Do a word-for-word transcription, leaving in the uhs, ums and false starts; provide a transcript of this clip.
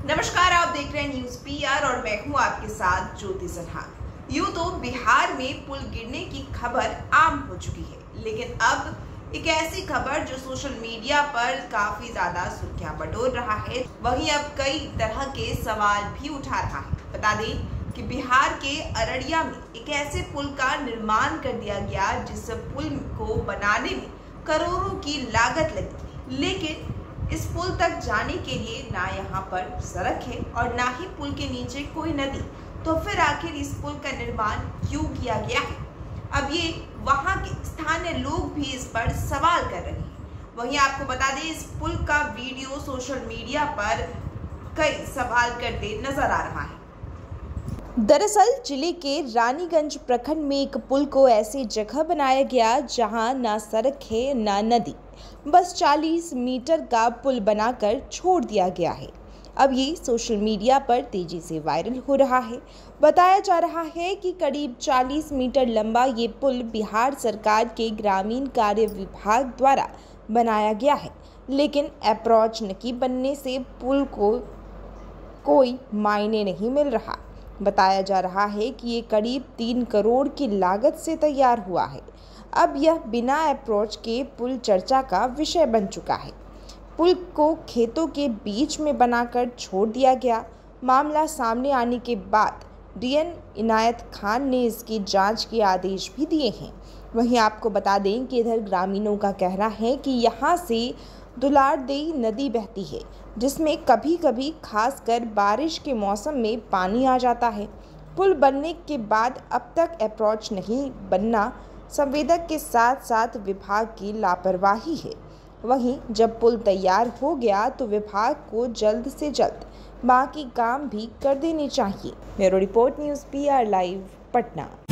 नमस्कार, आप देख रहे हैं न्यूज पीआर और मैं हूं आपके साथ ज्योति सिन्हा। यूं तो बिहार में पुल गिरने की खबर आम हो चुकी है, लेकिन अब एक ऐसी खबर जो सोशल मीडिया पर काफी ज्यादा सुर्खियां बटोर रहा है, वहीं अब कई तरह के सवाल भी उठा रहा है। बता दें कि बिहार के अररिया में एक ऐसे पुल का निर्माण कर दिया गया जिस पुल को बनाने में करोड़ों की लागत लगी, लेकिन इस पुल तक जाने के लिए ना यहाँ पर सड़क है और ना ही पुल के नीचे कोई नदी। तो फिर आखिर इस पुल का निर्माण क्यों किया गया है? अब ये वहाँ के स्थानीय लोग भी इस पर सवाल कर रहे हैं। वहीं आपको बता दें, इस पुल का वीडियो सोशल मीडिया पर कई सवाल करते नजर आ रहा है। दरअसल जिले के रानीगंज प्रखंड में एक पुल को ऐसी जगह बनाया गया जहां ना सड़क है ना नदी, बस चालीस मीटर का पुल बनाकर छोड़ दिया गया है। अब ये सोशल मीडिया पर तेजी से वायरल हो रहा है। बताया जा रहा है कि करीब चालीस मीटर लंबा ये पुल बिहार सरकार के ग्रामीण कार्य विभाग द्वारा बनाया गया है, लेकिन अप्रोच नकी बनने से पुल को कोई मायने नहीं मिल रहा। बताया जा रहा है कि ये करीब तीन करोड़ की लागत से तैयार हुआ है। अब यह बिना अप्रोच के पुल चर्चा का विषय बन चुका है। पुल को खेतों के बीच में बनाकर छोड़ दिया गया। मामला सामने आने के बाद डीएन इनायत खान ने इसकी जांच के आदेश भी दिए हैं। वहीं आपको बता दें कि इधर ग्रामीणों का कहना है कि यहाँ से दुलारदेई नदी बहती है, जिसमें कभी कभी खासकर बारिश के मौसम में पानी आ जाता है। पुल बनने के बाद अब तक अप्रोच नहीं बनना संवेदक के साथ साथ विभाग की लापरवाही है। वहीं जब पुल तैयार हो गया तो विभाग को जल्द से जल्द बाकी काम भी कर देने चाहिए। Bureau report, news PR live, Patna.